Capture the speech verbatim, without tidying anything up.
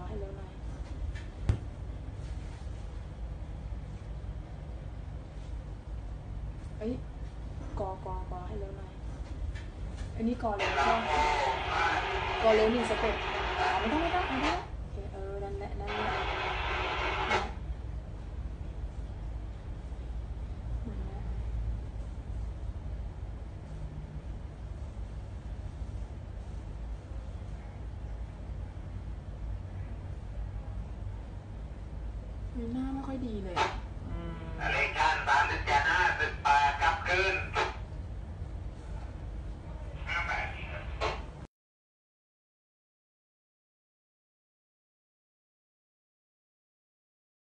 ให้เร็วหน่อยเอ้ยกอกอกอให้เร็วหน่อยอันนี้กอเร็วใช่กอเร็วหนึ่งสเต็ปไม่ต้องไม่ต้องไม่ต้องโอเคเออนั่นแหละนั่นแหละหน้าไม่ค่อยดีเลย